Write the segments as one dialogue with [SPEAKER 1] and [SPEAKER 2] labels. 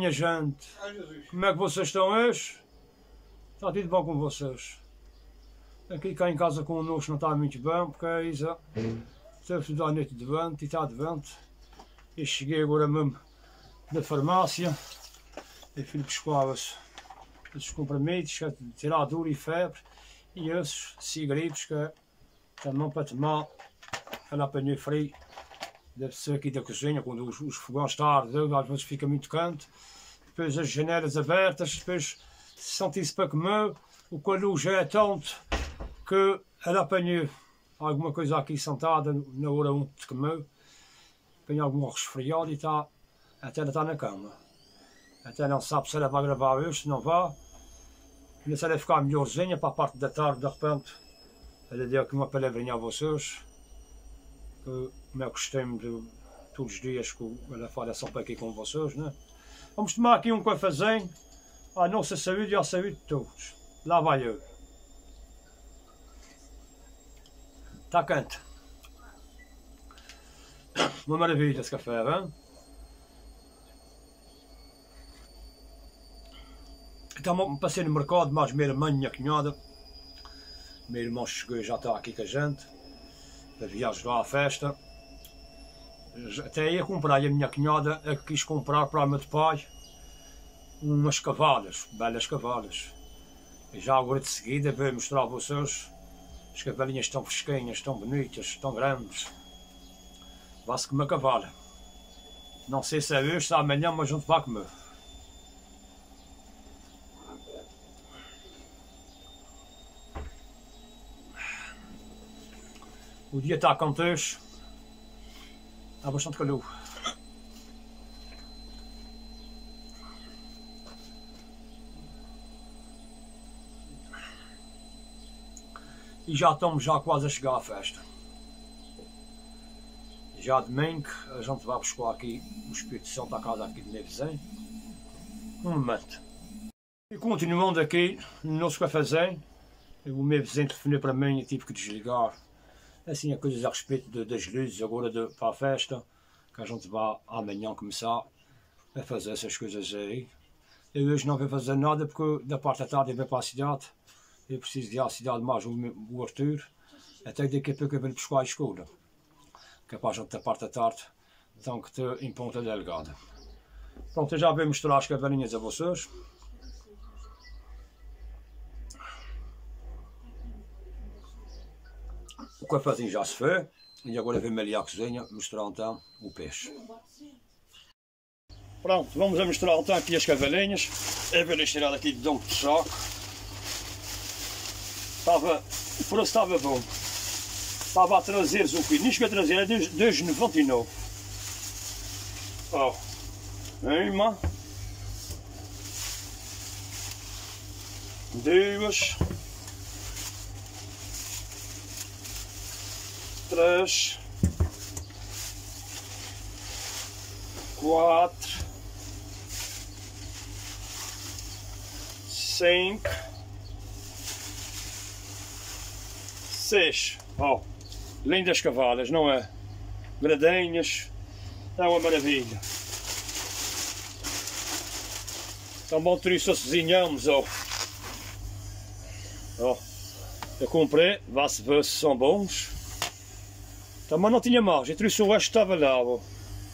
[SPEAKER 1] minha gente, como é que vocês estão hoje? Está tudo bom com vocês? Aqui cá em casa connosco não está muito bem, porque a Isa teve tudo à noite de vento e está de vento. Eu cheguei agora mesmo da farmácia, e fui buscar esses comprimidos, tirar dor e febre, e esses cigarros que também para tomar, ela apanhei frio. Deve ser aqui da cozinha, quando os fogões estão a arder, às vezes fica muito quente. Depois as janelas abertas, depois senti-se para comer, o calor já é tanto que ela apanhei alguma coisa aqui sentada na hora de comer, apanhei algum resfriado e até ela está na cama. Até não sabe se ela vai gravar hoje, se não vai. E se ela ficar melhorzinha para a parte da tarde, de repente, ela deu aqui uma palavrinha a vocês. Que, como é costume de todos os dias que ela fala sempre aqui com vocês, né? Vamos tomar aqui um cafezinho, à nossa saúde e à saúde de todos. Lá vai eu. Está quente. Uma maravilha esse café, hein? Então passei no mercado, mais minha irmã, minha cunhada. Meu irmão chegou e já está aqui com a gente. Para vir ajudar à festa. Até ia comprar, e a minha cunhada é que quis comprar para o meu pai umas cavalas, belas cavalas. E já agora de seguida vou mostrar a vocês. As cavalinhas estão fresquinhas, estão bonitas, estão grandes. Vai-se comer cavala. Não sei se é hoje, se é amanhã, mas a gente vai comer. O dia está quente hoje. Há bastante calor. E já estamos quase a chegar à festa. Já domingo a gente vai buscar aqui o Espírito Santo à casa aqui do meu vizinho. Um momento. E continuando aqui no nosso cafezinho, o meu vizinho telefonou para mim e tive que desligar. Assim, há coisas a respeito das luzes agora para a festa, que a gente vai amanhã começar a fazer essas coisas aí. Eu hoje não vou fazer nada porque da parte da tarde eu vou para a cidade. Eu preciso de ir à cidade mais o Arthur, até daqui a pouco eu vou buscar a escola. Que é para a gente da parte da tarde, então que estou em Ponta Delgada. Pronto, eu já vou mostrar as cavalinhas a vocês. O cafezinho já se foi e agora vem-me ali à cozinha mostrar então o peixe. Pronto, vamos a mostrar então aqui as cavalinhas. Eu vou tirar daqui de dentro do saco. O preço estava bom. Estava a trazer o quilo, nem cheguei a trazer, é 2,99. Ó, uma, duas, 3, 4, 5, 6. Ó, lindas cavalas, não é? Gradinhas, é uma maravilha. Então bom cozinhamos, ó. Ó, eu comprei, vá-se ver se são bons. Também não tinha mais, eu trouxe o resto que estava lá. Ó.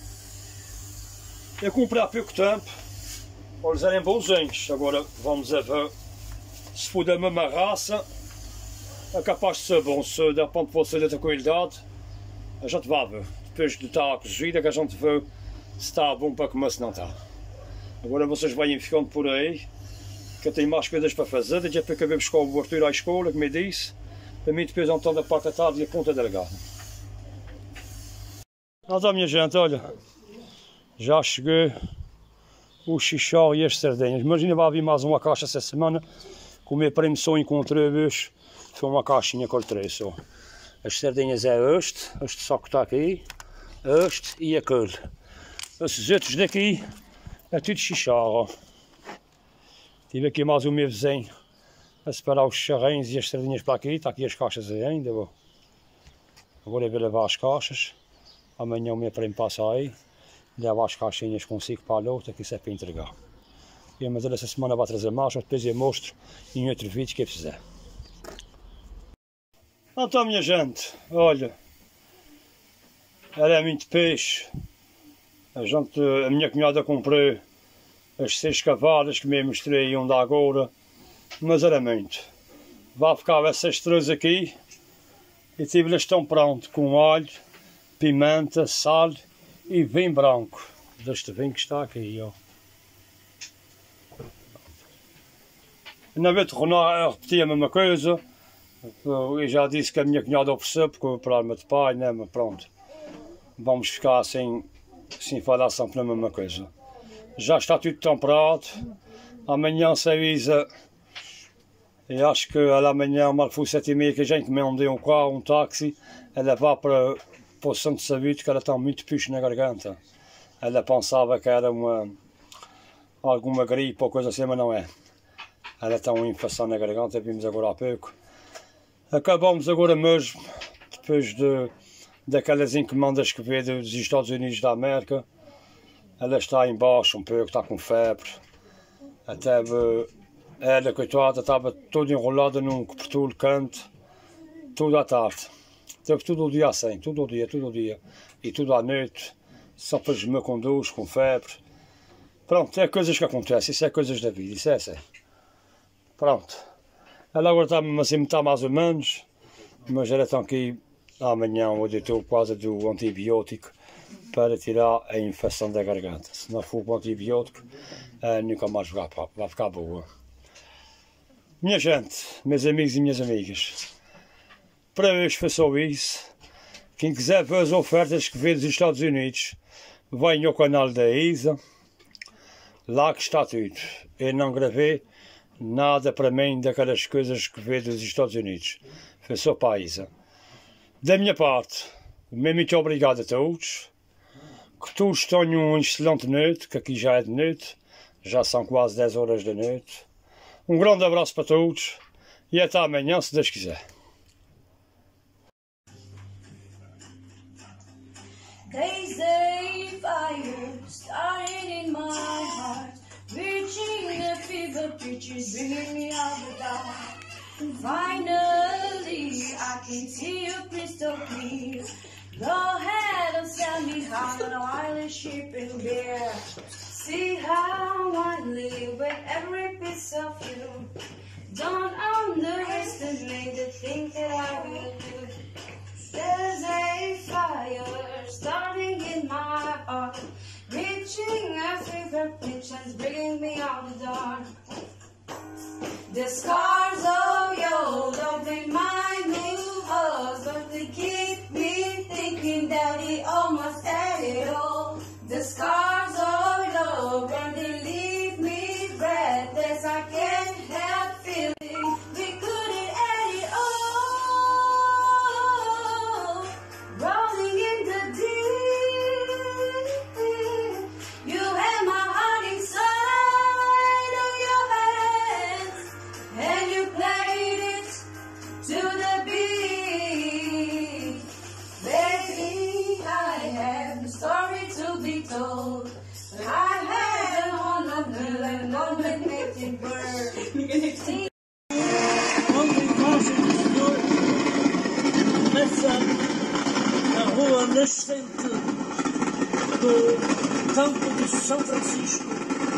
[SPEAKER 1] Eu comprei há pouco tempo, para eles serem bonzinhos. Agora vamos a ver se for da mesma raça. É capaz de ser bom, se da ponto de ser da qualidade, a gente vai ver. Depois de estar a cozida, que a gente vê se está bom para comer, se não está. Agora vocês vêm ficando por aí, que eu tenho mais coisas para fazer. Daqui a pouco eu vou buscar o Arthur à escola, como eu disse. Para mim depois então da parte da tarde e a Ponta Delgada. Então minha gente, olha, já cheguei o xixó e as sardinhas, mas ainda vai vir mais uma caixa essa semana, que o meu primo só encontrei hoje, foi uma caixinha que eu trouxe. As sardinhas é este só que está aqui, este e aquele. Esses outros daqui é tudo xixó. Tive aqui mais o meu vizinho a separar os charrinhos e as sardinhas para aqui, está aqui as caixas ainda. Agora eu vou levar as caixas. Amanhã o meu primo passa aí levo as caixinhas consigo para a luta, que isso é para entregar. Mas ele essa semana vai trazer mais, depois eu mostro em outro vídeo que eu fizer. Então, minha gente, olha, era é muito peixe. A minha cunhada comprou as 6 cavalas que me mostrei onde agora, mas era muito. Vai ficar essas 3 aqui e tipo, eles estão prontos com alho, pimenta, sal e vinho branco. Deste vinho que está aqui, ó. Não vou tornar a repetir a mesma coisa. Eu já disse que a minha cunhada ofereceu porque o problema de pai, né? Mas pronto. Vamos ficar sem falar sempre a mesma coisa. Já está tudo temperado. Amanhã se avisa. E acho que ela amanhã, mal foi 7h30, que a gente encomendou um carro, um táxi. Ela vai para o Santo Sabido, que ela está muito picho na garganta. Ela pensava que era alguma gripe ou coisa assim, mas não é. Ela está uma infecção na garganta, vimos agora há pouco. Acabamos agora mesmo, depois daquelas encomendas que veio dos Estados Unidos da América. Ela está embaixo um pouco, está com febre. Até ela, coitada, estava toda enrolada num cobertor quente, toda à tarde. Teve tudo o dia assim, tudo o dia. E tudo à noite, só para gemer com dores, com febre. Pronto, é coisas que acontecem, isso é coisas da vida, isso é assim. Pronto. Ela agora está mais ou menos, mas ela está aqui amanhã o doutor por causa do antibiótico para tirar a infecção da garganta. Se não for com antibiótico, nunca mais vai ficar boa. Minha gente, meus amigos e minhas amigas, para hoje foi só isso. Quem quiser ver as ofertas que vê dos Estados Unidos, venha ao canal da Isa, lá que está tudo. Eu não gravei nada para mim daquelas coisas que vê dos Estados Unidos. Foi só para a Isa. Da minha parte, muito obrigado a todos. Que todos tenham uma excelente noite, que aqui já é de noite. Já são quase 10 horas da noite. Um grande abraço para todos e até amanhã, se Deus quiser.
[SPEAKER 2] There's a fire starting in my heart, reaching a fever pitch, is bringing me out the dark. Finally, I can see you crystal clear. Go ahead and sell me half an oily ship in beer. See how I live with every piece of you. Don't underestimate the things that I will do. There's a fire starting in my heart, reaching a fever pitch and bringing me out the dark. The scars of your don't remind me of us, but they keep me thinking that he almost had it all. The scars of love and they leave me breathless. I can't help feeling we couldn't end it all. Rolling in the deep, you had my heart inside of your hands, and you played it to the beat. Baby, I have a story to be told. I had on a blue and on the native bird.
[SPEAKER 3] Quando a imagem do Senhor começa na rua nascente do campo de São Francisco,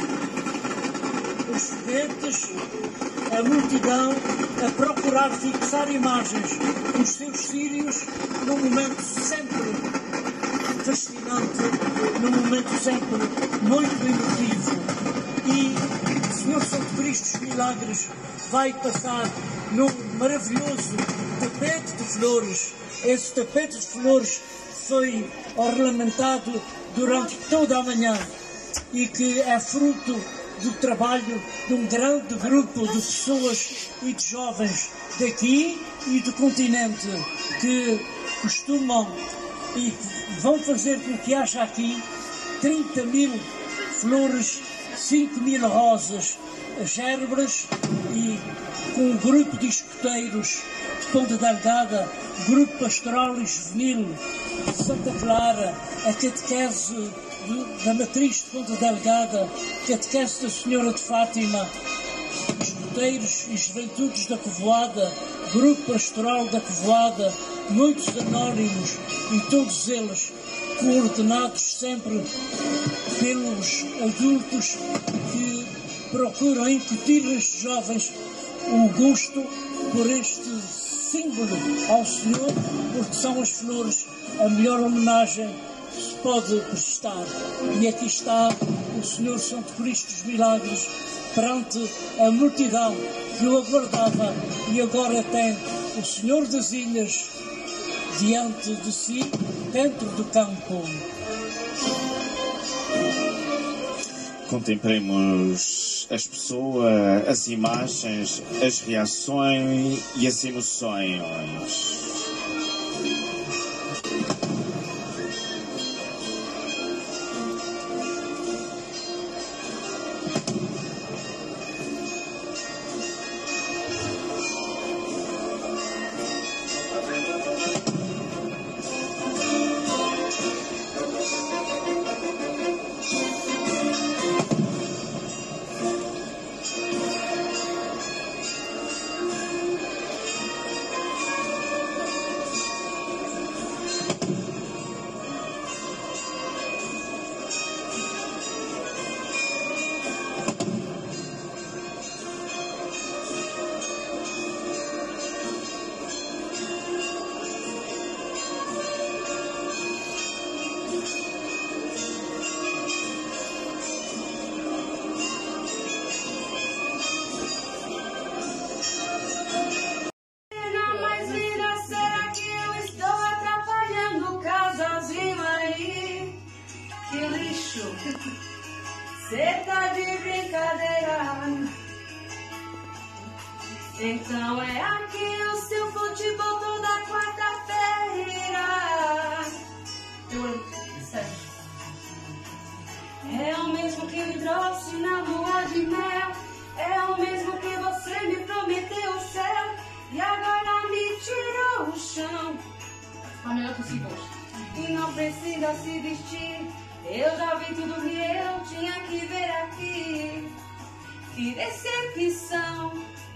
[SPEAKER 3] os foguetes, a multidão a procurar fixar imagens dos seus sírios num momento sempre fascinante, num momento sempre muito emotivo. E o Senhor Santo Cristo dos Milagres vai passar num maravilhoso tapete de flores. Esse tapete de flores foi ornamentado durante toda a manhã e que é fruto do trabalho de um grande grupo de pessoas e de jovens daqui e do continente que costumam e vão fazer com que haja aqui 30.000 flores, 5.000 rosas, gerbras e com um grupo de escuteiros de Ponta Delgada, grupo pastoral e juvenil de Santa Clara, a catequese da Matriz de Ponta Delgada, Catequese da Senhora de Fátima, escuteiros e juventudes da Covoada, Grupo Pastoral da Covoada, muitos anónimos e todos eles coordenados sempre pelos adultos que procuram incutir nestes jovens o gosto por este símbolo ao Senhor, porque são as flores a melhor homenagem que se pode prestar. E aqui está o Senhor Santo Cristo dos Milagres perante a multidão que o aguardava, e agora tem o Senhor das Ilhas diante de si, dentro do campo.
[SPEAKER 4] Contemplemos as pessoas, as imagens, as reações e as emoções.
[SPEAKER 2] Cê tá de brincadeira. Então é aqui o seu futebol toda quarta-feira. É o mesmo que me trouxe na lua de mel. É o mesmo que você me prometeu o céu. E agora me tirou o chão. A melhor possível. E não precisa se vestir. Eu já vi tudo que eu tinha que ver aqui. Que decepção.